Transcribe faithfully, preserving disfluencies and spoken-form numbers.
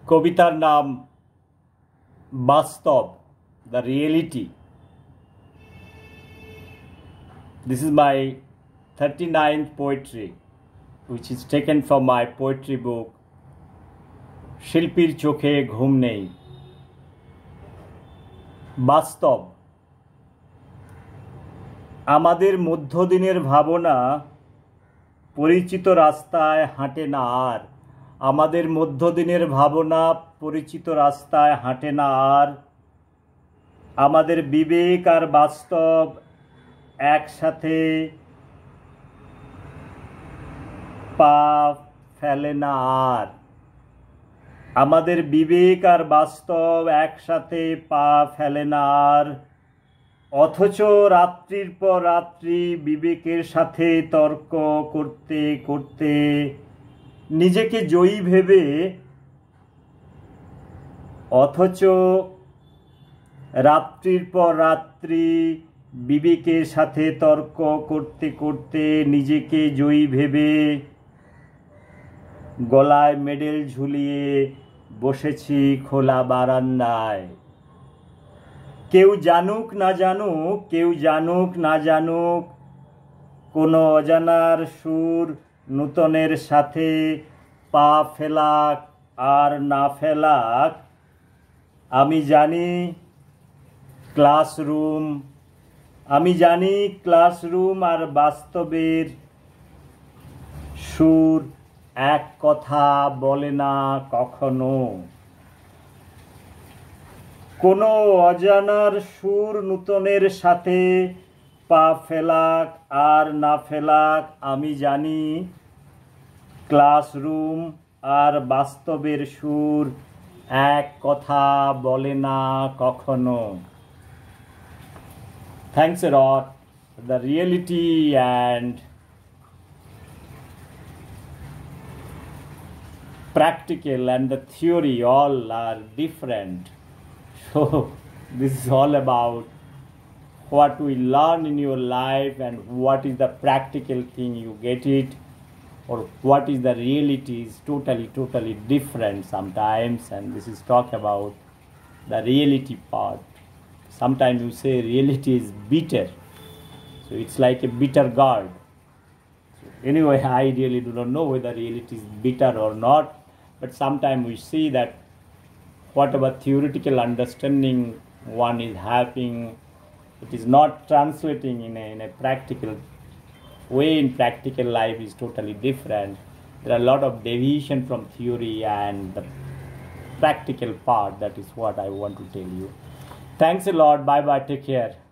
কবিতার নাম বাস্তব, the reality. This is my thirty-ninth poetry, which is taken from my poetry book, শিল্পীর চোখে ঘুম নেই। বাস্তব। আমাদের মধ্যদিনের ভাবনা পরিচিত রাস্তায় হাঁটে না আর। আমাদের মধ্যদিনের ভাবনা পরিচিত রাস্তায় হাঁটে না আর। আমাদের বিবেক আর বাস্তব একসাথে পা ফেলে না আর। আমাদের বিবেক আর বাস্তব একসাথে পা ফেলে না আর। অথচ রাত্রির পর রাত্রি বিবেকের সাথে তর্ক করতে করতে নিজেকে জয়ী ভেবে অথচ রাত্রির পর রাত্রি বিবেকের সাথে তর্ক করতে করতে নিজেকে জয়ী ভেবে গলায় মেডেল ঝুলিয়ে বসেছি খোলা বারান্দায়। কেউ জানুক না জানুক, কেউ জানুক না জানুক, কোনো অজানার সুর নূতনের সাথে পা ফেলাক আর না ফেলাক, আমি জানি ক্লাসরুম আমি জানি ক্লাসরুম আর বাস্তবের সুর এক কথা বলে না কখনো। কোনো অজানার সুর নূতনের সাথে পা ফেলাক আর না ফেলাক, আমি জানি ক্লাসরুম আর বাস্তবের সুর এক কথা বলে না কখনো। Thanks a lot. The reality and practical and the theory all are different. So this is all about what we learn in your life and what is the practical thing you get it, or what is the reality is totally totally different sometimes. And this is talk about the reality part. Sometimes you say reality is bitter, so it's like a bitter gourd. So anyway, I really do not know whether reality is bitter or not, but sometimes we see that whatever theoretical understanding one is having, it is not translating in a, in a practical way. In practical life is totally different. There are a lot of deviation from theory and the practical part. That is what I want to tell you. Thanks a lot. Bye bye. Take care.